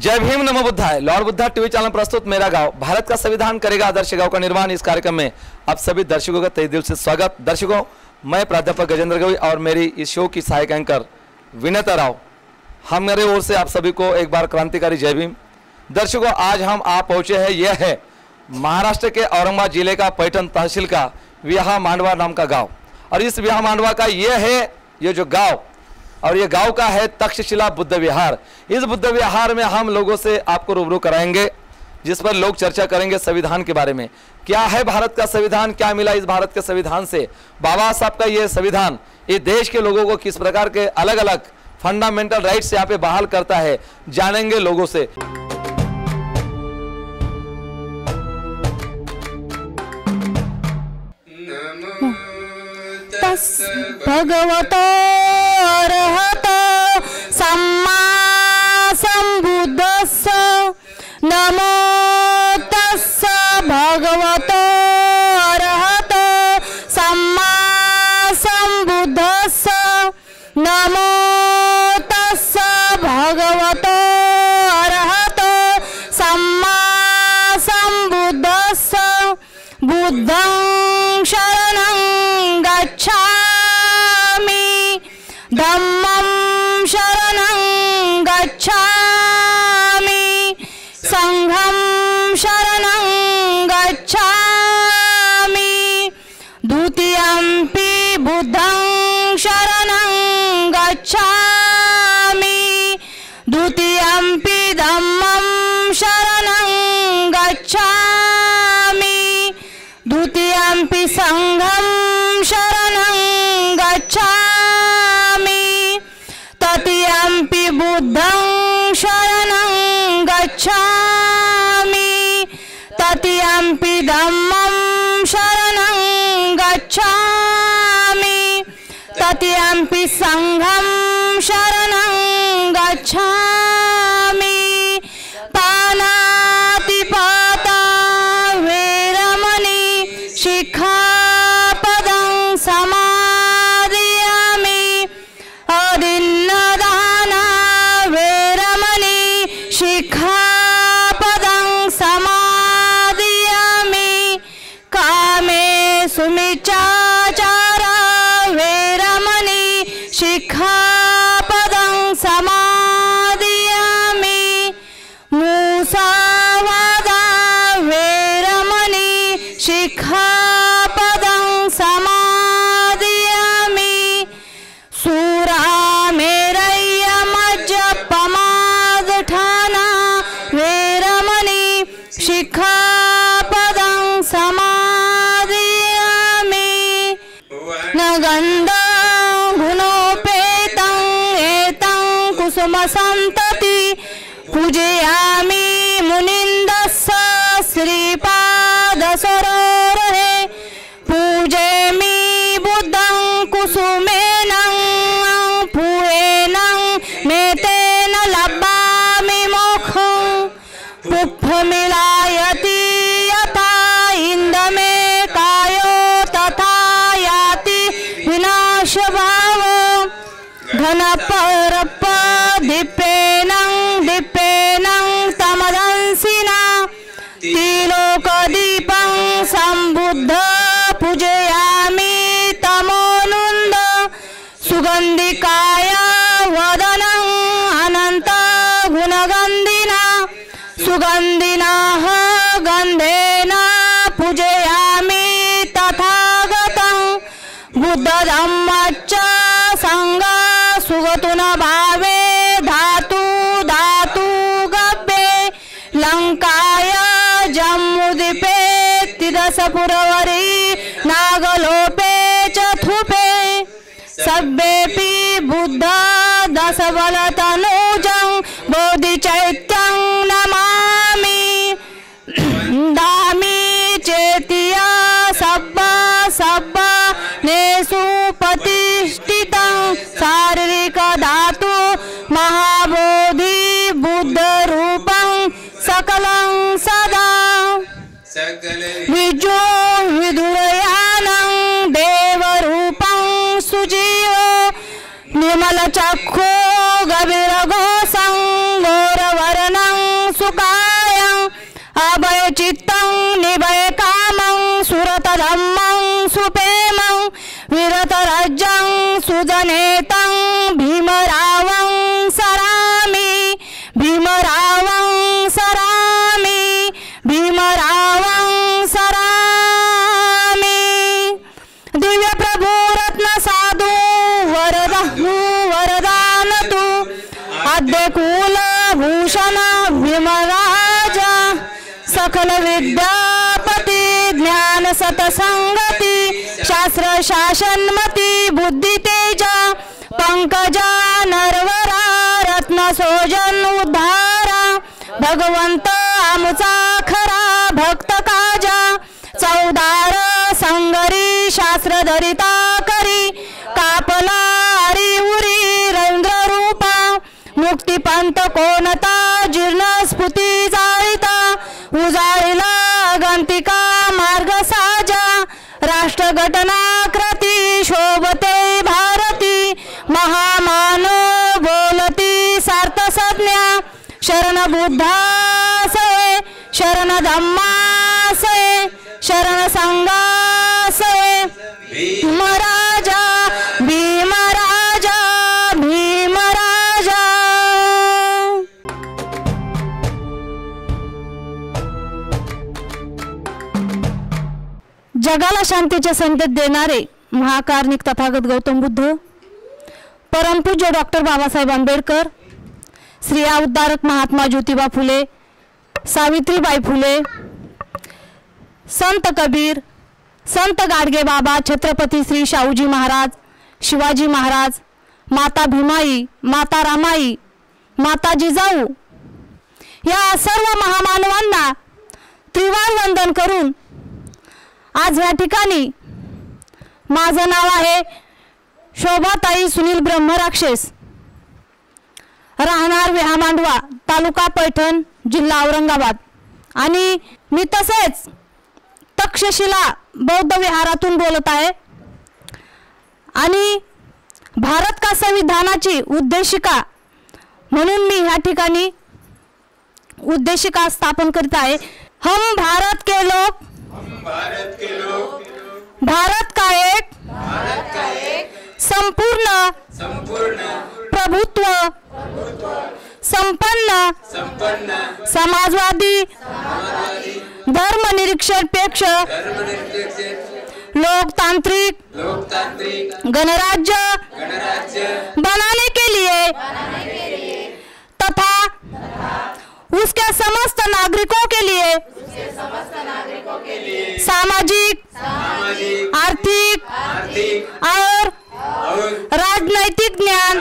जय भीम नमो बुद्धाय। Lord Buddha TV channel प्रस्तुत मेरा गांव भारत का संविधान करेगा आदर्श गांव का निर्माण। इस कार्यक्रम में आप सभी दर्शकों का तहे दिल से स्वागत। दर्शकों, मैं प्राध्यापक गजेंद्र गवई और मेरी इस शो की सहायक एंकर विनीता राव, हम मेरे ओर से आप सभी को एक बार क्रांतिकारी जय भीम। दर्शकों, आज हम आप पहुंचे हैं, यह है महाराष्ट्र के औरंगाबाद जिले का पैठण तहसील का विहा मांडवा नाम का गाँव। और इस विहा मांडवा का ये जो गाँव और ये गांव का है तक्षशिला बुद्ध विहार। इस बुद्ध विहार में हम लोगों से आपको रूबरू कराएंगे, जिस पर लोग चर्चा करेंगे संविधान के बारे में। क्या है भारत का संविधान, क्या मिला इस भारत के संविधान से, बाबा साहब का ये संविधान इस देश के लोगों को किस प्रकार के अलग अलग फंडामेंटल राइट्स यहाँ पे बहाल करता है, जानेंगे लोगों से। भगवतो अरहतो सम्मा संबुद्धस्स नमो तस्स भगवतो अरहतो सम्मा संबुद्धस्स नमो तस्स भगवतो अरहतो सम्मा संबुद्धस्स बुद्धं शरणं गच्छामि धम्मं शरणं गच्छामि संघं शरणं गच्छामि द्वितीयंपि बुद्धं शरणं गच्छामि द्वितीयंपि धम्मं शरणं गच्छामि द्वितीयंपि संघं शरणं गच्छामि तृतीयंपि बुद्धं शरणं गच्छामि तृतीयंपि धम्मं शरणं गच्छामि तृतीयंपि संघं शरणं गच्छामि पानातिपाता वेरमणि शिक्षापदं समादयामि अदिन्नदाना वेरमणि शिक्षापदं समादयामि कामे सुमिच्चाचारा वेरमणि शिक्षापदं समादयामि मुसावादा वेरमणि शिक्षापदं समादयामि सुरामेरय्यमज्जपमादठाना वेरमणि शिक्षापदं समादयामि न गन्धं गुणोपेतं एतं कुसुमसन्तति पूजयामि मुनिन्दस्स श्रीपादसरोवरे पूजयामि बुद्धं कुसुमेन फूलेन मेतेन लब्धामि मोक्षं पुष्पमिलायति यथा इन्दमे कायो तथा याति विनाशभावो घनपरप दीपेन तमदंसिना त्रिलोकदीपं संबुद्ध पूजयामि तमोनुन्द सुगन्धिकाय वदनं अनन्त गुणगन्धिना सुगन्धिनः गन्धेन पूजयामि तथागतं बुद्धधम्मच्च संग सुगतुन भावे धातु गव्ये लंकाय जम्बूद्वीपे तिदशपुरवरी नागलोपे चथुपे सब्बेपि बुद्ध दशबलतनूजं बोधिचैत्यं नमामि दामि चेतिया सब्बा नेषु प्रतिष्ठितं शारीरिक धातु महाबोधि बुद्ध रूपं सकलं सदा विजो विदुरयानं देवरूपं सुजीवो निर्मल चक्षु गभीर घोषं गौरवर्णं भारतराज्यं सुजनेतं भीमरावं सरामि भीमरावं सरामि भीमरावं सरामि। दिव्य प्रभु रत्न साधु वरदान तु आद्य कुलभूषण भीमराजा सकल विद्यापति ज्ञान सतसंगति शास्त्र शासनमति बुद्धि तेजा पंकजा नरवरा रत्न सोजन उद्धारा भगवंत आमुचा खरा भक्त काजा चौदार संगरी शास्त्र धरिता करी कापला हरी उरी रौद्र रूपा मुक्तिपंथ कोणता जीर्ण स्फुती जाळिता उजाळिला गंतिका मार्ग साजा राष्ट्रघटनाकृती शोभते भारती महामानव बोलती सार्थ संज्ञा शरण बुद्धासये शरण धम्मासये शरण संघासये भीमराजा भीमराजा भीमराजा। जगाला शांतीचे संदेश देणारे महाकारुणिक तथागत गौतम बुद्ध, परमपूज्य डॉक्टर बाबासाहेब आंबेडकर, श्री उद्धारक महात्मा ज्योतिबा फुले, सावित्रीबाई फुले, संत कबीर, संत गाडगे बाबा, छत्रपती श्री शाहूजी महाराज, शिवाजी महाराज, माता भीमाई, माता रामाई, माता जिजाऊ या सर्व महामानवांना त्रिवार वंदन करून आज या ठिकाणी माझं नाव आहे शोभाताई सुनील ब्रह्मराक्षस, राहणार विहामांडवा, तालुका पैठण, जिल्हा औरंगाबाद आणि मी तसेच तक्षशिला बौद्ध विहारातून बोलत आहे आणि भारत का संविधानाची उद्देशिका म्हणून मी ह्या ठिकाणी उद्देशिका स्थापन करत आहे। हम भारत के लोग भारत का एक संपूर्ण प्रभुत्व संपन्न समाजवादी धर्मनिरपेक्ष लोकतांत्रिक गणराज्य बनाने के लिए तथा उसके समस्त नागरिकों के लिए सामाजिक आर्थिक और राजनैतिक ज्ञान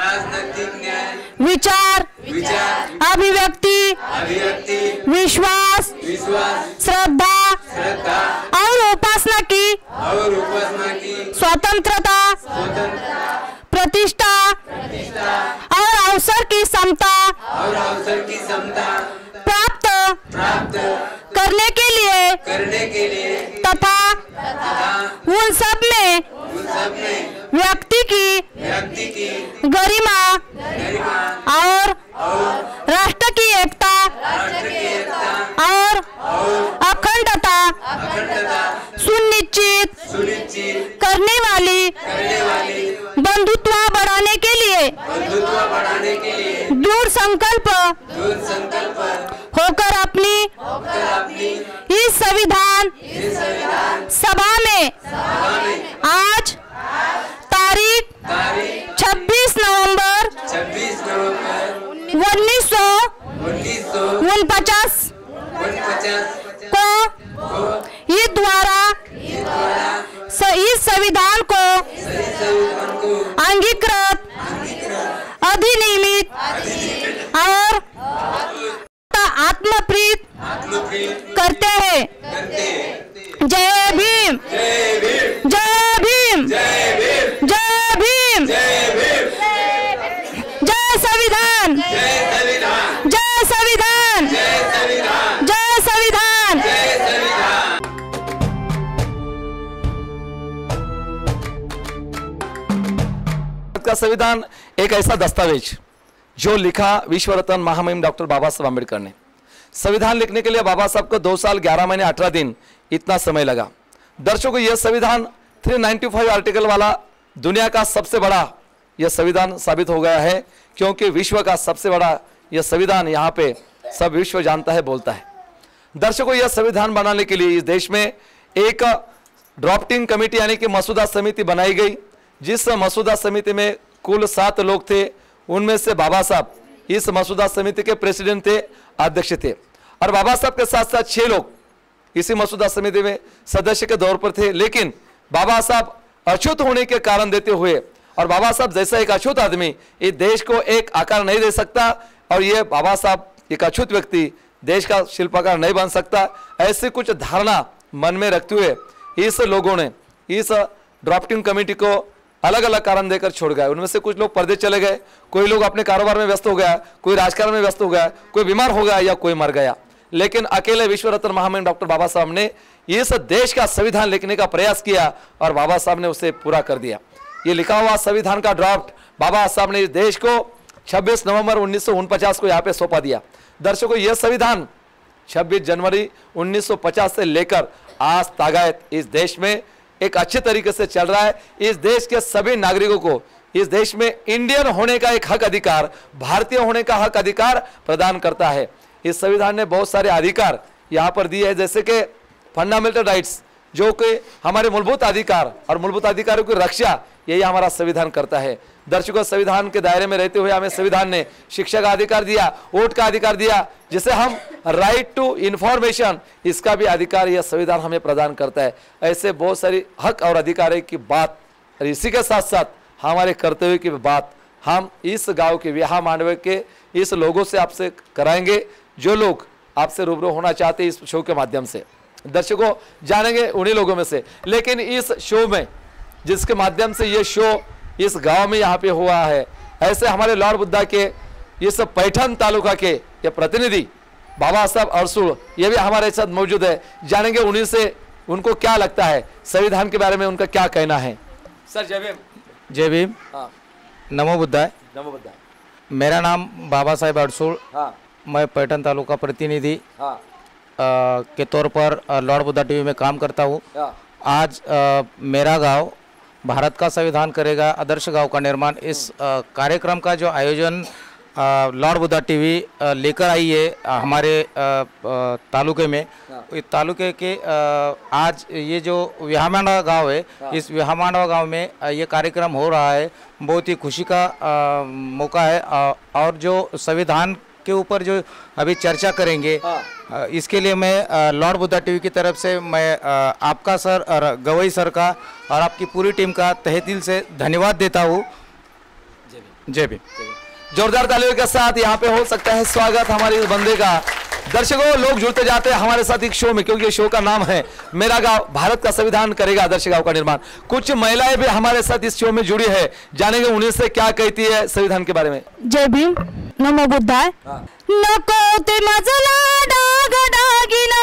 विचार अभिव्यक्ति विश्वास श्रद्धा और उपासना की स्वतंत्रता प्रतिष्ठा और अवसर की समता प्राप्त करने के लिए तथा उन सब में व्यक्ति की गरिमा और राष्ट्र की एकता और अखंडता सुनिश्चित करने वाली बंधुत्व बढ़ाने के लिए दृढ़ संकल्प होकर अपनी इस संविधान सभा में आज तारीख 26 नवंबर 1949 को इस द्वारा इस संविधान को अंगीकृत अधिनियमित और आत्मप्रीत करते हैं। जय भीम जय भीम जय भीम जय संविधान जय संविधान जय संविधान। का संविधान एक ऐसा दस्तावेज जो लिखा विश्व रत्न महामहिम डॉक्टर बाबा साहब आम्बेडकर ने। संविधान लिखने के लिए बाबा साहब को 2 साल 11 महीने 18 दिन इतना समय लगा। दर्शकों, यह संविधान 395 आर्टिकल वाला दुनिया का सबसे बड़ा यह संविधान साबित हो गया है, क्योंकि विश्व का सबसे बड़ा यह संविधान यहाँ पे सब विश्व जानता है, बोलता है। दर्शकों, यह संविधान बनाने के लिए इस देश में एक ड्राफ्टिंग कमेटी यानी कि मसूदा समिति बनाई गई, जिस मसूदा समिति में कुल 7 लोग थे। उनमें से बाबा साहब इस मसूदा समिति के प्रेसिडेंट थे, अध्यक्ष थे, और बाबा साहब के साथ साथ 6 लोग इसी मसूदा समिति में सदस्य के तौर पर थे। लेकिन बाबा साहब अछूत होने के कारण देते हुए, और बाबा साहब जैसा एक अछूत आदमी इस देश को एक आकार नहीं दे सकता, और ये बाबा साहब एक अछूत व्यक्ति देश का शिल्पकार नहीं बन सकता, ऐसी कुछ धारणा मन में रखते हुए इस लोगों ने इस ड्राफ्टिंग कमेटी को अलग अलग कारण देकर छोड़ गए। उनमें से कुछ लोग परदेश चले गए, कोई लोग अपने कारोबार में व्यस्त हो गया, कोई राजकारण में व्यस्त हो गया, कोई बीमार हो गया या कोई मर गया। लेकिन अकेले विश्व रत्न महामहिम डॉक्टर बाबा साहब ने इस देश का संविधान लिखने का प्रयास किया, और बाबा साहब ने उसे पूरा कर दिया। ये लिखा हुआ संविधान का ड्राफ्ट बाबा साहब ने इस देश को 26 नवंबर 1949 को यहाँ पे सौंपा दिया। दर्शकों, यह संविधान 26 जनवरी 1950 से लेकर आज तागायत इस देश में एक अच्छे तरीके से चल रहा है। इस देश के सभी नागरिकों को इस देश में इंडियन होने का एक हक अधिकार, भारतीय होने का हक अधिकार प्रदान करता है। इस संविधान ने बहुत सारे अधिकार यहाँ पर दिए हैं, जैसे कि फंडामेंटल राइट्स, जो कि हमारे मूलभूत अधिकार और मूलभूत अधिकारों की रक्षा, यही हमारा संविधान करता है। दर्शकों, संविधान के दायरे में रहते हुए हमें संविधान ने शिक्षा का अधिकार दिया, वोट का अधिकार दिया, जिसे हम राइट टू इंफॉर्मेशन, इसका भी अधिकार यह संविधान हमें प्रदान करता है। ऐसे बहुत सारी हक और अधिकार की बात, और इसी के साथ साथ हमारे कर्तव्य की बात हम इस गांव के विहा मांडवे के इस लोगों से आपसे कराएंगे, जो लोग आपसे रूबरू होना चाहते हैं इस शो के माध्यम से। दर्शकों, जानेंगे उन्हीं लोगों में से। लेकिन इस शो में, जिसके माध्यम से ये शो इस गांव में यहाँ पे हुआ है, ऐसे हमारे लॉर्ड बुद्धा के इस पैठन तालुका के ये प्रतिनिधि बाबा साहब अरसुल, ये भी हमारे साथ मौजूद है। जानेंगे उन्हीं से उनको क्या लगता है, संविधान के बारे में उनका क्या कहना है। सर, जय भीम। जय भीम। हाँ, नमो बुद्धाय। नमो बुद्धाय। मेरा नाम बाबा साहेब अरसुल। हाँ, मैं पैठन तालुका प्रतिनिधि हाँ, के तौर पर लॉर्ड बुद्धा टीवी में काम करता हूँ। हाँ, आज मेरा गांव भारत का संविधान करेगा, आदर्श गांव का निर्माण, इस कार्यक्रम का जो आयोजन लॉर्ड बुद्धा टीवी लेकर आई है हमारे तालुके में। इस तालुके के आज ये जो विहामांडवा गांव है, इस विहामांडवा गांव में ये कार्यक्रम हो रहा है। बहुत ही खुशी का मौका है, और जो संविधान के ऊपर जो अभी चर्चा करेंगे, इसके लिए मैं लॉर्ड बुद्धा टीवी की तरफ से मैं आपका सर और गवई सर का और आपकी पूरी टीम का तहे दिल से धन्यवाद देता हूँ। जय भीम। जोरदार तालियों के साथ यहाँ पे हो सकता है स्वागत हमारे इस बंदे का। दर्शकों, लोग जुड़ते जाते हैं हमारे साथ एक शो में, क्योंकि शो का नाम है मेरा गांव, भारत का संविधान करेगा, आदर्श गांव का निर्माण। कुछ महिलाएं भी हमारे साथ इस शो में जुड़ी है, जानेंगे उन्हीं से क्या कहती है संविधान के बारे में। जय भीम, नमो बुद्धाय। नको ते मजला डाग डागिना,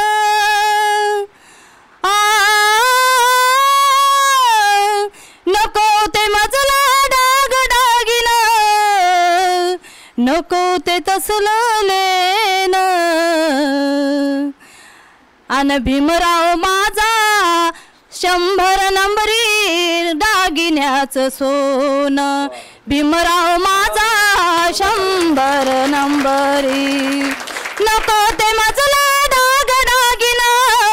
नको ते मजला डाग डागिना, नको ते तसलं लेना, अन भीमराव माझा 100 नंबरी दागिन्याचं सोनं, भीमराव माझा 100 नंबरी, नको ते मजला डाग डागिना,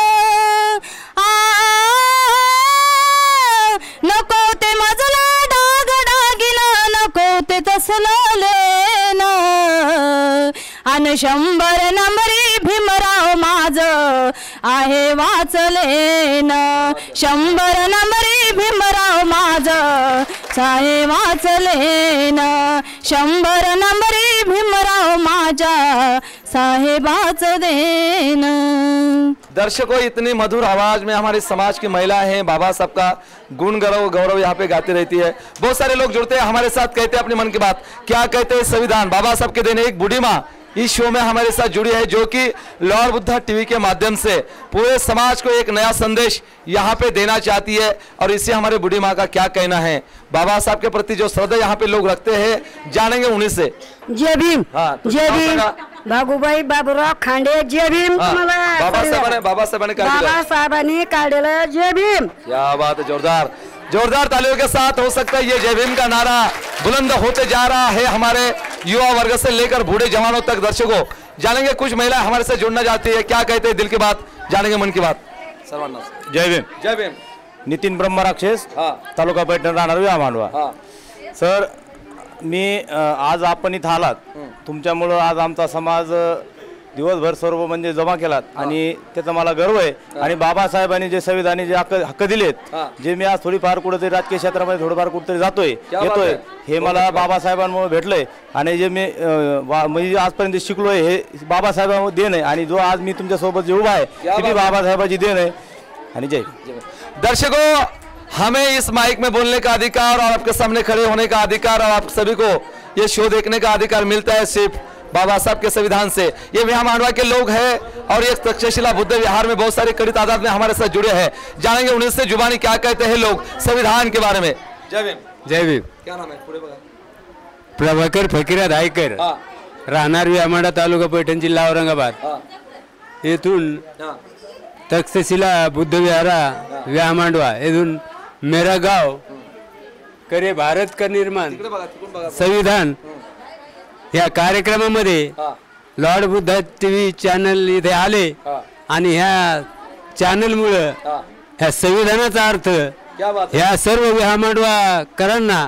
नको ते मजला डाग डागिना, नको ते तसलं लेना, अन 100 नंबरी भीमराव माझं आहे वाचलेन, 100 नंबरी भीमराव माझं आहे वाचलेन, 100 नंबरी भीमराव माझ्या साहेबाच देन। दर्शकों, इतनी मधुर आवाज में हमारे समाज की महिलाएं हैं, बाबा साहब का गुण गौरव यहाँ पे गाती रहती है। बहुत सारे लोग जुड़ते हैं हमारे साथ, कहते हैं अपने मन की बात। क्या कहते हैं संविधान, बाबा साहब के देने। एक बूढ़ी माँ इस शो में हमारे साथ जुड़ी है, जो कि लॉर्ड बुद्धा टीवी के माध्यम से पूरे समाज को एक नया संदेश यहाँ पे देना चाहती है। और इसे हमारे बूढ़ी माँ का क्या कहना है, बाबा साहब के प्रति जो श्रद्धा यहाँ पे लोग रखते हैं, जानेंगे उन्हीं से। जय भीम। हाँ, तो जय भीम। भागुबाई बाबूराव खांडे, जय भीम। बाबा साहेबांनी बाबा साहेबांनी काढलेलं जय भीम। क्या बात है, जोरदार। जोरदार तालियों के साथ हो सकता है ये जय भीम का नारा बुलंद होते जा रहा है हमारे युवा वर्ग से लेकर बूढ़े जवानों तक। दर्शकों जानेंगे कुछ महिलाएं हमारे से जुड़ना चाहती है, क्या कहते हैं दिल की बात, जानेंगे मन की बात। जय भीम। जय भीम। नितीन ब्रह्मराक्षस, हाँ। तालुका पैठण, राहणार विहा मांडवा। हाँ। सर मी आज आपण इथं आलात, तुमच्यामुळं आज आमचा समाज दिवसभर सर्व म्हणजे जमा केलात आणि त्याचा मला गर्व आहे। आणि बाबासाहेबांनी जे संविधानी जे हक्क दिलेत, जे मी आज थोडीफार कुठेतरी राजकीय क्षेत्रामध्ये थोडंफार कुठेतरी येतोय हे मला बाबासाहेबांमुळे भेटलंय। आणि जे मी म्हणजे आजपर्यंत शिकलोय हे बाबासाहेबांमुळे देण आहे आणि जो आज मी तुमच्यासोबत जे उभा आहे ती बाबासाहेबांची देण आहे। आणि जय दर्शकों हमें इस माइक में बोलने का अधिकार और आपके सामने खड़े होने का अधिकार और आप सभी को ये शो देखने का अधिकार मिलता है सिर्फ बाबा साहब के संविधान से। ये विहा मांडवा के लोग हैं और ये तक्षशिला बुद्ध विहार में बहुत सारी कड़ी तादाद में हमारे साथ जुड़े हैं। जानेंगे उन्हीं से जुबानी क्या कहते हैं लोग संविधान के बारे में। जय भीम। जय भीम। क्या नाम है पूरे बघा? प्रभाकर फकीरा धायकर, राहणार विहामांडा, तालुका पैठण, जिल्हा औरंगाबाद। येथून तक्षशिला बुद्ध विहारा विहामांडवा, येथून मेरा गाव करे भारत का निर्माण संविधान या कार्यक्रमामध्ये लॉर्ड बुद्धा टीव्ही चॅनल इथे आले आणि ह्या चॅनलमुळे ह्या संविधानाचा अर्थ ह्या सर्व विहामांडवाकरांना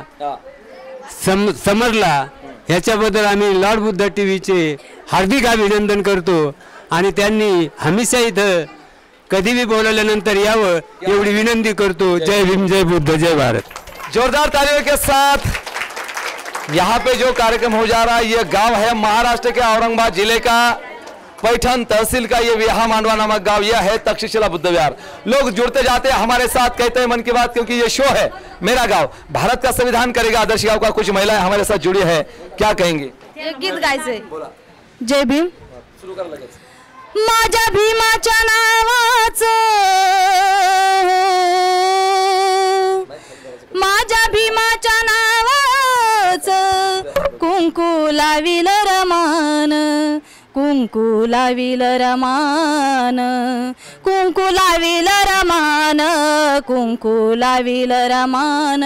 समजला। ह्याच्याबद्दल आम्ही लॉर्ड बुद्धा टीव्हीचे हार्दिक अभिनंदन करतो आणि त्यांनी हमेशा इथं कधी भी बोलल्यानंतर यावं एवढी विनंती करतो। जय भीम, जय बुद्ध, जय भारत। जोरदार तालियों के साथ यहाँ पे जो कार्यक्रम हो जा रहा है, ये गांव है महाराष्ट्र के औरंगाबाद जिले का पैठण तहसील का ये विहा मांडवा नामक गांव, यह है तक्षशिला बुद्ध विहार। लोग जुड़ते जाते हैं हमारे साथ, कहते हैं मन की बात, क्योंकि ये शो है मेरा गांव भारत का संविधान करेगा आदर्श गांव का। कुछ महिलाएं हमारे साथ जुड़ी है, क्या कहेंगी? गीत गायचंय। जय भीम। सुरू कर लगेच। माझ्या भीमाच्या नावाचं, माझ्या भीमाच्या नावाचं कुंकू लाविल रमान, कुंकू लाविल रमान, कुंकू लाविल रमान, कुंकू लाविल रमान,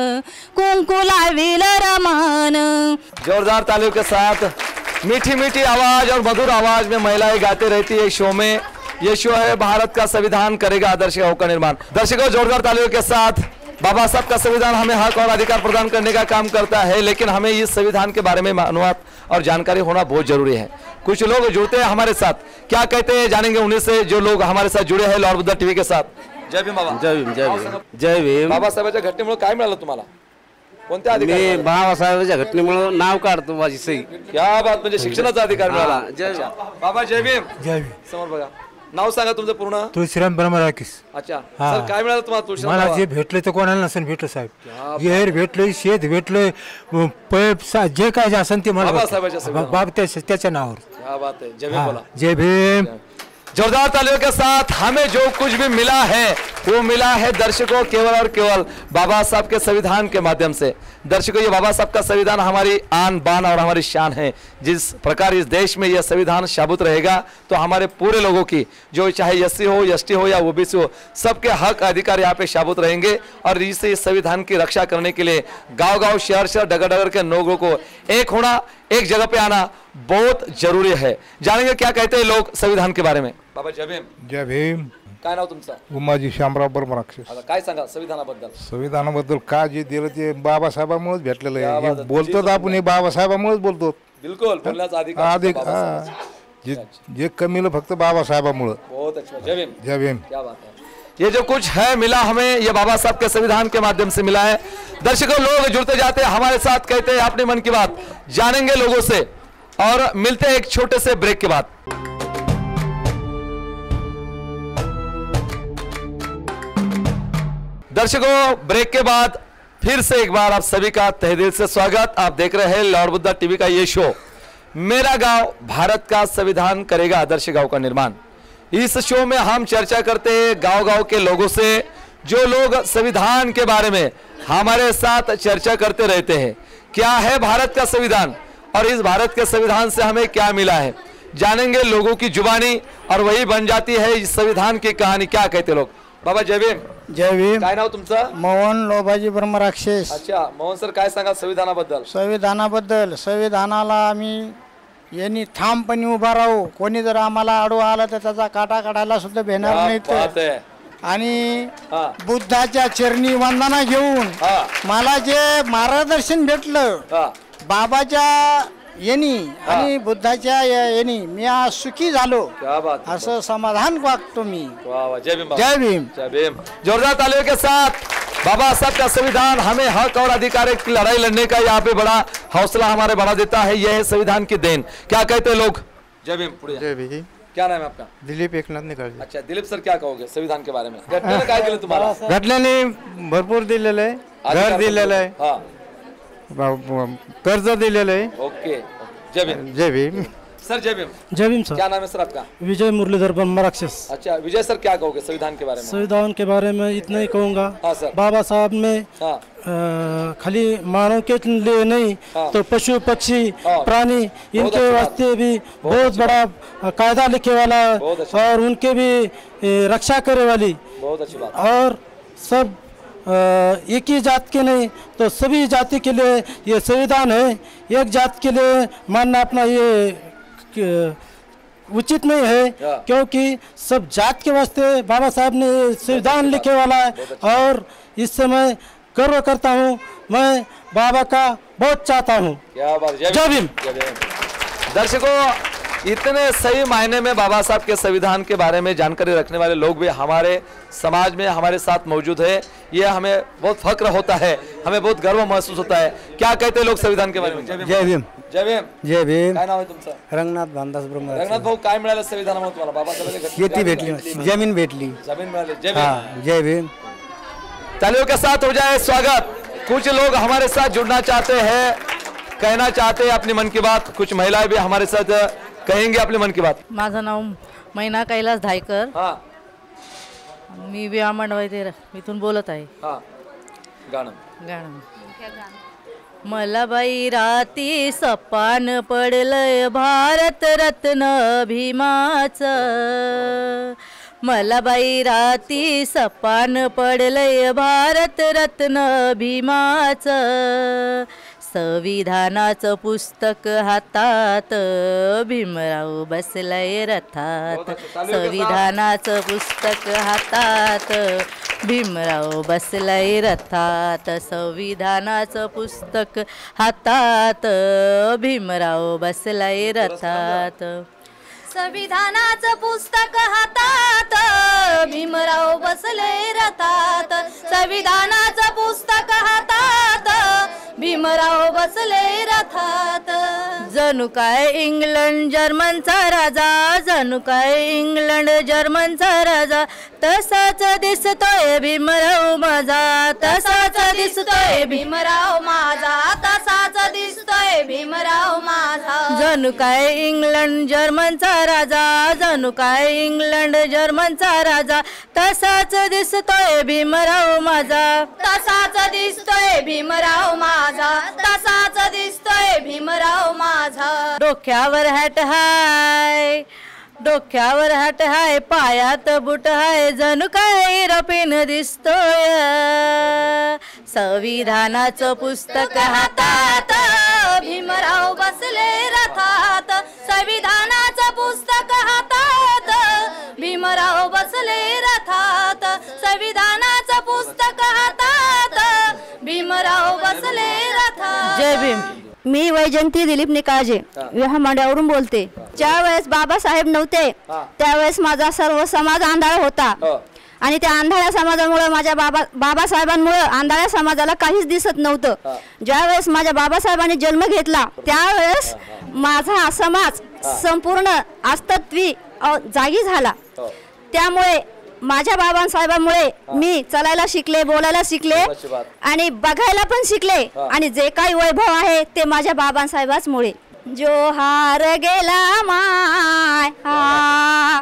कुंकू लाविल रमान। जोरदार तालियों के साथ मीठी मीठी आवाज और मधुर आवाज में महिलाएं गाते रहती है शो में। ये शो है भारत का संविधान करेगा आदर्श गांव का निर्माण। दर्शकों जोरदार तालियों के साथ बाबा साहब का संविधान हमें हक और अधिकार प्रदान करने का काम करता है, लेकिन हमें इस संविधान के बारे में मालूमात और जानकारी होना बहुत जरूरी है। कुछ लोग जुड़ते हैं हमारे साथ, क्या कहते हैं जानेंगे उन्हीं से जो लोग हमारे साथ जुड़े हैं लॉर्ड बुद्धा टीव्ही के साथ। जय भीम बाबा। जय भीम, जय भीम, जय भीम। बाबासाहेबांच्या घटनेमुळे काय मिळालं तुम्हाला? कोणत्या अधिकार? मी बाबासाहेबांच्या घटनेमुळे नाव काढतो माझी सही। क्या बात, म्हणजे शिक्षणाचा अधिकार मिळाला। अच्छा बाबा जय भीम। जय भीम। समोर बघा, नाव सांगा तुमचं पूर्ण? तुळशीराम ब्रह्मराक्षस। अच्छा सर, काय मिळालं तुम्हाला तुळशीराम? मला जे भेटलं ते कोणाला नसेल भेटलं साहेब, विहीर भेटलं, शेत भेटलं, पैप जे काय असेल ते मला बाब त्याच्या नावावर। क्या बात है, जय भीम बोला। जय भीम। जोरदार तालियों के साथ हमें जो कुछ भी मिला है वो मिला है दर्शकों केवल और केवल बाबा साहब के संविधान के माध्यम से। दर्शकों ये बाबा साहब का संविधान हमारी आन बान और हमारी शान है। जिस प्रकार इस देश में यह संविधान शाबुत रहेगा तो हमारे पूरे लोगों की, जो चाहे एससी हो, एसटी हो या ओबीसी हो, सबके हक अधिकार यहाँ पे शाबुत रहेंगे। और इस संविधान की रक्षा करने के लिए गांव गांव, शहर शहर, डगर डगर के लोगों को एक होना, एक जगह पे आना बहुत जरूरी है। जानेंगे क्या कहते हैं लोग संविधान के बारे में। बाबा जय भीम। जय भीम। काय नाव तुमचं? उमाजी शामराव ब्रह्मराक्षस। आता काय सांगा संविधानाबद्दल? संविधानाबद्दल का जे दिलं ते बाबासाहेबांमुळेच भेटलेलं आहे। हे बोलतो आपण, हे बाबासाहेबांमुळेच बोलतो। बिल्कुल बोलण्याचा अधिकार जे कमीलं फक्त बाबासाहेबांमुळे। बहुत अच्छा, जय भीम। जय भीम। क्या बात है। ये जो कुछ है मिला हमें, ये बाबा साहब के संविधान के माध्यम से मिला है। दर्शकों लोग जुड़ते जाते हैं हमारे साथ, कहते हैं अपने मन की बात, जानेंगे लोगों से और मिलते हैं एक छोटे से ब्रेक के बाद। दर्शकों ब्रेक के बाद फिर से एक बार आप सभी का तहे दिल से स्वागत। आप देख रहे हैं लॉर्ड बुद्धा टीवी का ये शो मेरा गांव भारत का संविधान करेगा आदर्श गांव का निर्माण। इस शो में हम चर्चा करते हैं गांव गांव के लोगों से, जो लोग संविधान के बारे में हमारे साथ चर्चा करते रहते हैं। क्या है भारत का संविधान और इस भारत के संविधान से हमें क्या मिला है, जानेंगे लोगों की जुबानी और वही बन जाती है इस संविधान की कहानी। क्या कहते लोग? बाबा जय भीम। जय भीम. काय नाव तुमचं? मोहन लोभाजी ब्रह्मराक्षस. अच्छा मोहन सर, काय सांगाल संविधानाबद्दल? संविधानाला आम्ही यांनी ठामपणे उभा राहू. कोणी जर आम्हाला आडू आला तर त्याचा काटा काढायला सुद्धा भेटणार नाही. बात आहे. आणि बुद्धाच्या चरणी वंदना घेऊन मला जे मार्गदर्शन भेटलं बाबाच्या यांनी आणि बुद्धाच्या यांनी मी आज सुखी झालो. असं समाधान वागतो मी. जय भीम. जय भीम. जय भीम. जोरदार तालियों के साथ बाबा साहब का संविधान हमें हक और अधिकार की लड़ाई लड़ने का यहाँ पे बड़ा हौसला हमारे बढ़ा देता है. यह है संविधान की देन. क्या कहते हैं लोग? जय भीम. जय भीम. क्या नाम है आपका? दिलीप एकनाथ निकाळजे. अच्छा दिलीप सर, क्या कहोगे संविधान के बारे में? घटनेने काय दिलं तुम्हाला? घटनेने भरपूर दिलेलं आहे. घर दिलेलं आहे, कर्ज दिलेलं आहे. ओके. जय भीम. जय भीम. सर जय भीम. जय भीम सर. क्या नाम है सर आपका? विजय मुरलीधर ब्रह्मराक्षस. अच्छा विजय सर, क्या कहोगे संविधान के बारे में? संविधान के बारे में इतना ही कहूँगा. हाँ सर. बाबा साहब ने खाली मानव के लिए नहीं तो पशु पक्षी प्राणी इनके वास्ते भी बहुत बड़ा कायदा लिखे वाला और उनके भी रक्षा करे वाली. बहुत अच्छी बात. और सब एक ही जात के नहीं तो सभी जाति के लिए ये संविधान है. एक जात के लिए मानना अपना ये उचित नहीं है, क्योंकि सब जात के वास्ते बाबा साहब ने संविधान लिखे वाला है. और इस समय गर्व करता हूँ. मैं बाबा का बहुत चाहता हूँ. क्या बात. जय भीम. दर्शकों, इतने सही मायने में बाबा साहब के संविधान के बारे में जानकारी रखने वाले लोग भी हमारे समाज में हमारे साथ मौजूद है. ये हमें बहुत फक्र होता है, हमें बहुत गर्व महसूस होता है. क्या कहते हैं लोग संविधान के बारे में? जय भीम. जय भीम. जय भीम. काय नाव आहे तुमचं? रंगनाथ भानदास ब्रह्मराक्षस. रंगनाथ भाऊ, काय मिळालं संविधानामध्ये तुम्हाला? बाबासाहेबांनी शेती भेटली, जमीन भेटली. जमीन मिळाली. जय भीम. जय भीम. तालियों के साथ हो जाए स्वागत. कुछ लोग हमारे साथ जुड़ना चाहते हैं, कहना चाहते हैं अपनी मन की बात. कुछ महिलाएं भी हमारे साथ कहेंगे अपनी मन की बात. माझं नाव मैना कैलास धायकर. मी विहा मंडवायते इथून बोलत आहे. गाणं. मला बाई राती सपान पडलंय भारत रत्न भीमाचं. मला बाई राती सपान पडलंय भारत रत्न भीमाचं. संविधानाचं पुस्तक हातात भीमराव बसलाय रथात. संविधानाचं पुस्तक हातात भीमराव बसलाय रथात. संविधानाचं पुस्तक हातात भीमराव बसलाय रथात. संविधानाचं पुस्तक हातात भीमराव बसले रथात. संविधानाचं पुस्तक हातात भीमराव बसले रथात. जणू काय इंग्लंड जर्मनचा राजा, जणू काय इंग्लंड जर्मनचा राजा. तसाच दिसतोय भीमराव माझा, तसाच दिसतोय भीमराव माझा, तसाच दिसतोय भीमराव माझा. जणू काय इंग्लंड जर्मनचा राजा, जणू काय इंग्लंड जर्मनचा राजा. तसाच दिसतोय भीमराव माझा, तसाच दिसतोय भीमराव माझा, तसाच दिसतोय भीमराव माझा. डोक्यावर हॅट हाय, डोक्यावर हॅट हाय, पायात बुट हाय, जणू काय रपेन दिसतोय. संविधानाचं पुस्तक हातात भीमराव बसले रथात. संविधानाचं पुस्तक हातात भीमराव बसले रथात. संविधानाचं पुस्तक हातात भीमराव बसले रथात. जय भीम. मी वैजंती दिलीप निकाळजे विहा मंडळावरून बोलते. ज्या वेळेस बाबासाहेब नव्हते त्यावेळेस माझा सर्व समाज आंधळा होता. आणि त्या आंधळ्या समाजामुळे माझ्या बाबासाहेबांमुळे आंधळ्या समाजाला काहीच दिसत नव्हतं. ज्यावेळेस माझ्या बाबासाहेबांनी जन्म घेतला त्यावेळेस माझा हा समाज संपूर्ण अस्तित्वी जागी झाला. त्यामुळे माझ्या बाबासाहेबांमुळे मी चालायला शिकले, बोलायला शिकले आणि बघायला पण शिकले. आणि जे काही वैभव आहे ते माझ्या बाबासाहेबांमुळे. जोहार गेला माय हा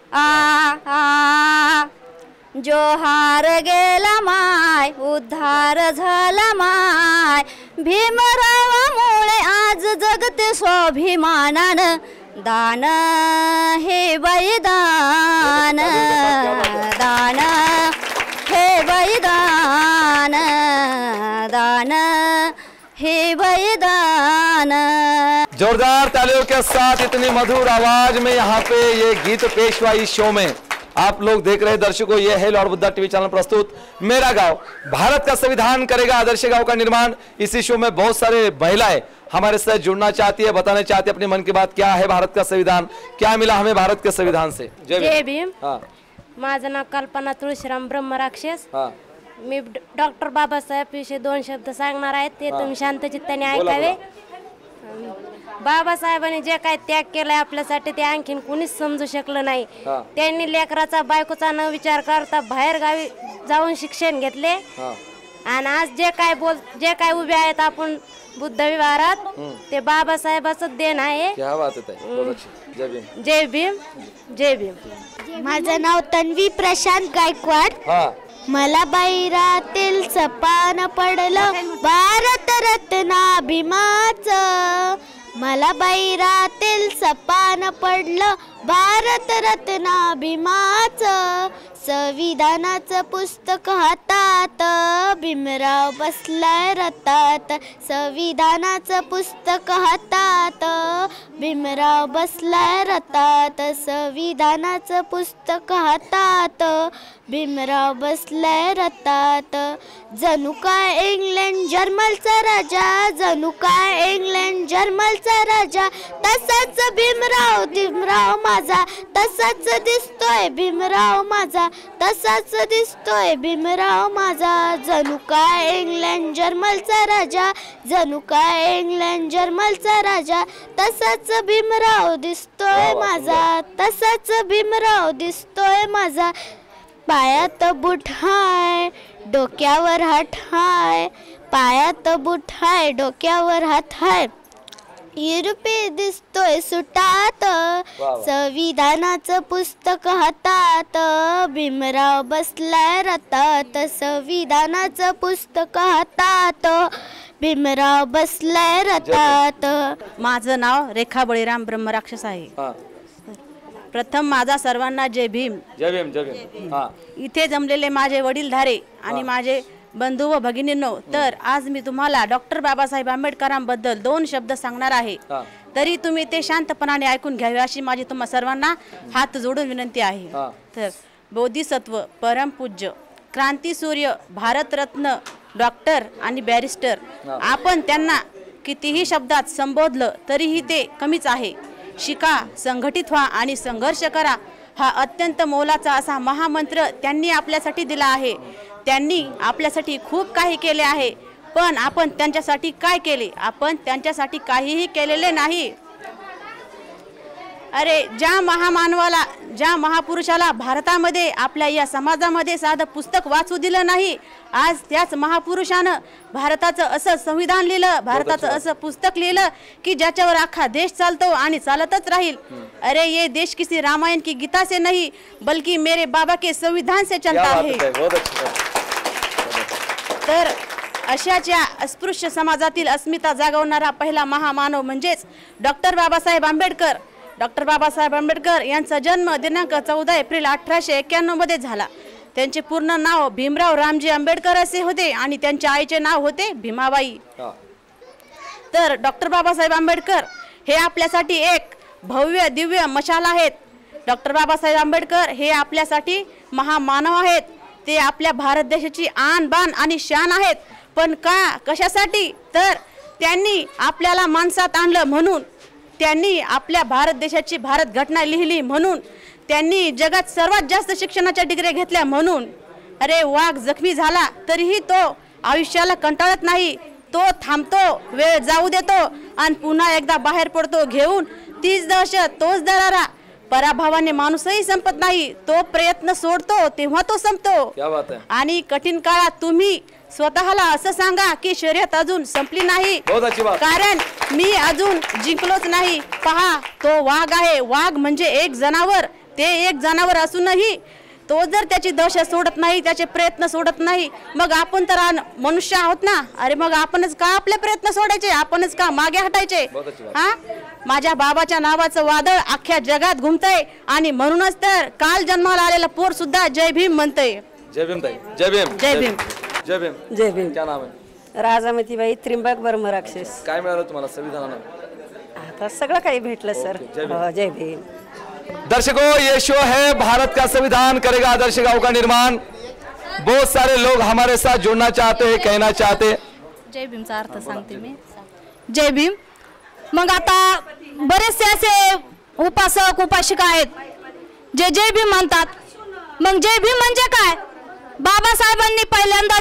आ, जोहार गेला माय, उद्धार झाला माय. भीमरावामुळे आज जगते स्वाभिमानानं. दान हे बलिदान, दान हे बलिदान दान हे बलिदान। जोरदार तालियों के साथ इतनी मधुर आवाज में यहाँ पे ये गीत पेश हुआ इस शो में। आप लोग देख रहे दर्शकों, ये है लॉर्ड बुद्धा टीवी चैनल प्रस्तुत मेरा गांव, भारत का संविधान करेगा आदर्श गांव का निर्माण। इसी शो में बहुत सारे महिलाएं हमारे साथ जुड़ना चाहती है, बताना चाहती है अपने मन की बात, क्या है भारत का संविधान, क्या मिला हमें भारत के संविधान से। जय भीम। माझं नाव कल्पना तुळशीराम ब्रह्मराक्षस। मी डॉक्टर बाबासाहेब विषयी 2 शब्द सांगणार आहेत, ते तुम्ही शांत चित्ताने ऐकावे। बाबासाहेबांनी जे काय त्याग केलाय आपल्यासाठी ते आणखीन कुणीच समजू शकलं नाही। त्यांनी लेकराचा बायकोचा न विचार करता बाहेर गावी जाऊन शिक्षण घेतले आणि आज जे काय उभे आहेत आपण बुद्ध विहारात, ते बाबासाहेबांचं देण आहे। जय भीम जय भीम। माझं नाव तन्वी प्रशांत गायकवाड। मला बैरातील सपान पडलं भारत रत्ना भीमाचं, मला बैरातील सपान पडलं भारत रत्ना भीमाचं, संविधानाचं पुस्तक हातात भीमराव बसलाय रथात, संविधानाचं पुस्तक हातात भीमराव बसलाय रथात, संविधानाचं पुस्तक हातात भीमराव बसलाय रथात। जणू काय इंग्लंड जर्मनचा राजा, जणू काय इंग्लंड जर्मनचा राजा, तसाच भीमराव माझा, तसाच दिसतोय भीमराव माझा, तसाच दिसतोय भीमराव माझा। जणू काय इंग्लंड जर्मनचा राजा, जणू काय इंग्लंड जर्मनचा राजा, तसाच भीमराव दिसतोय माझा, तसाच भीमराव दिसतोय माझा। पायात बूट हाय डोक्यावर हात हाय, पायात बूट हाय डोक्यावर हात हाय, युरोपी दिसतोय सुटात, संविधानाचं पुस्तक हातात भीमराव बसलाय रथात, संविधानाचं पुस्तक हातात भीमराव बसलाय रथात। माझं नाव रेखा बळीराम ब्रह्मराक्षस आहे। प्रथम माझा सर्वांना जय भीम। जय भीम जय भीम। इथे जमलेले माझे वडीलधारे आणि माझे बंधू व भगिनींनो, तर आज मी तुम्हाला डॉक्टर बाबासाहेब आंबेडकरांबद्दल 2 शब्द सांगणार आहे, तरी तुम्ही ते शांतपणाने ऐकून घ्यावे अशी माझी तुम्हा सर्वांना हात जोडून विनंती आहे। तर बोधिसत्व, परमपूज्य, क्रांतीसूर्य, भारतरत्न डॉक्टर आणि बॅरिस्टर, आपण त्यांना कितीही शब्दात संबोधलं तरीही ते कमीच आहे। शिका, संघटित व्हा आणि संघर्ष करा, हा अत्यंत मोलाचा असा महामंत्र त्यांनी आपल्यासाठी दिला आहे। त्यांनी आपल्यासाठी खूप काही केले आहे, पण आपण त्यांच्यासाठी काय केले? आपण त्यांच्यासाठी काहीही केलेले नाही। अरे ज्या महामानवाला, ज्या महापुरुषाला भारतामध्ये आपल्या या समाजामध्ये साधं पुस्तक वाचू दिलं नाही, आज त्याच महापुरुषानं भारताचं असं संविधान लिहिलं, भारताचं असं पुस्तक लिहिलं की ज्याच्यावर अख्खा देश चालतो आणि चालतच राहील। अरे ये देश किसी रामायण की गीता से नहीं बल्कि मेरे बाबा के संविधान से चलता है। तर अशाच या अस्पृश्य समाजातील अस्मिता जागवणारा पहिला महामानव म्हणजेच डॉक्टर बाबासाहेब आंबेडकर। डॉक्टर बाबासाहेब आंबेडकर यांचा जन्म दिनांक 14 एप्रिल 1891 मध्ये झाला। त्यांचे पूर्ण नाव भीमराव रामजी आंबेडकर असे होते आणि त्यांच्या आईचे नाव होते भीमाबाई। तर डॉक्टर बाबासाहेब आंबेडकर हे आपल्यासाठी एक भव्य दिव्य मशाल आहेत। डॉक्टर बाबासाहेब आंबेडकर हे आपल्यासाठी महामानव आहेत, ते आपल्या भारत देशाची आन बान आणि शान आहेत। पण का, कशासाठी? तर त्यांनी आपल्याला माणसात आणलं म्हणून, त्यांनी आपल्या भारत देशाची भारत घटना लिहिली म्हणून, त्यांनी जगात सर्वात जास्त शिक्षणाच्या डिग्री घेतल्या म्हणून। अरे वाघ जखमी झाला तरीही तो आयुष्याला कंटाळत नाही, तो थांबतो, वेळ जाऊ देतो आणि पुन्हा एकदा बाहेर पडतो घेऊन तीच दहशत, तोच दरारा। पराभवाने माणूसही संपत नाही, तो प्रयत्न सोडतो तेव्हा तो संपतो। क्या बात आहे। आणि कठीण काळात तुम्ही स्वतःला असं सांगा की शर्यत अजून संपली नाही, कारण मी अजून जिंकलोच नाही। पहा, तो वाघ आहे, वाघ म्हणजे एक जनावर, ते एक जनावर असूनही तो जर त्याची दहशत सोडत नाही, त्याचे प्रयत्न सोडत नाही, मग आपण तर मनुष्य आहोत ना। अरे मग आपणच का आपले प्रयत्न सोडायचे, आपणच का मागे हटायचे? हा, माझ्या बाबाच्या नावाचं वादळ अख्ख्या जगात घुमतंय आणि म्हणूनच तर काल जन्माला आलेला पोर सुद्धा जय भीम म्हणतंय। जय भीम ताई, जय भीम, जय भीम, जय भीम, जय भीम. क्या नाव आहे? राजामतीबाई त्रिंबक बर्मराक्षस. काय मिळालं तुम्हाला संविधानानं? आता सगळं काही भेटलं सर. जय भीम. दर्शकों, ये शो है भारत का संविधान करेगा आदर्श गांव का निर्माण. बहुत सारे लोग हमारे साथ जुड़ना चाहते हैं, कहना चाहते. जय भीमचा अर्थ सांगते मी. जय भीम. मग आता बरेचसे असे उपासक उपासिका आहेत जे जय भीम म्हणतात. मग जय भीम म्हणजे काय? बाबासाहेबांनी पहिल्यांदा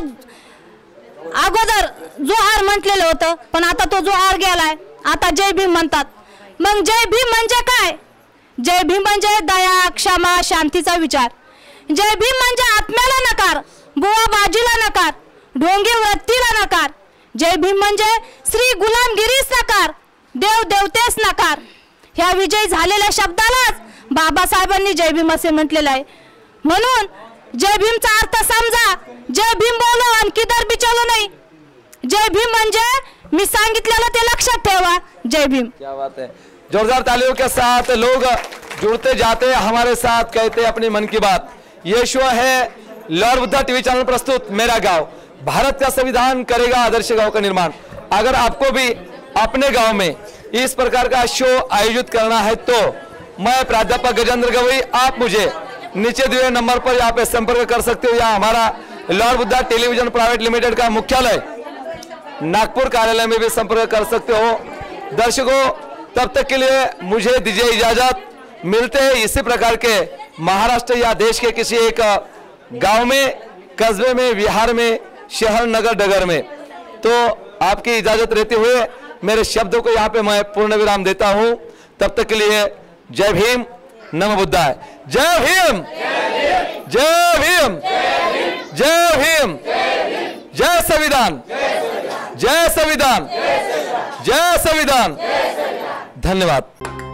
अगोदर जोहार म्हटलेलं होतं, पण आता तो जोहार गेलाय, आता जय भीम म्हणतात. मग जय भीम म्हणजे काय? जय भीम म्हणजे दया, क्षमा, शांतीचा विचार. जय भीम म्हणजे आत्म्याला नकार, बुवा बाजीला नकार, ढोंगी वृत्तीला नकार. जय भीम म्हणजे श्री गुलामगिरीस नकार, देव देवतेस नकार. ह्या विजयी झालेल्या शब्दालाच बाबासाहेबांनी जय भीम असे म्हटलेलं आहे. म्हणून जय भीमचा अर्थ समजा. जय भीम बोलो आणि किधर भी चलो नाही. जय भीम म्हणजे मी सांगितलेलं ते लक्षात ठेवा. जय भीम. क्या बात है. जोरदार तालियों के साथ लोग जुड़ते जाते हमारे साथ, कहते अपनी मन की बात. ये शो है लॉर्ड बुद्धा टीवी चैनल प्रस्तुत मेरा गांव. भारत का संविधान करेगा आदर्श गांव का निर्माण. अगर आपको भी अपने गांव में इस प्रकार का शो आयोजित करना है तो मैं प्राध्यापक गजेंद्र गवई, आप मुझे नीचे दिए नंबर पर यहाँ पे संपर्क कर सकते हो, या हमारा Lord Buddha television private limited का मुख्यालय नागपुर कार्यालय में भी संपर्क कर सकते हो. दर्शकों, तब तक के लिए मुझे दीजिए इजाजत. मिलते हैं इसी प्रकार के महाराष्ट्र या देश के किसी एक गांव में, कस्बे में, विहार में, शहर, नगर, डगर में. तो आपकी इजाजत रहते हुए मेरे शब्दों को यहाँ पे मैं पूर्ण विराम देता हूँ. तब तक के लिए जय भीम, नमो बुद्धाय. जय भीम, जय भीम, जय भीम, जय संविधान, जय संविधान, जय संविधान. धन्यवाद.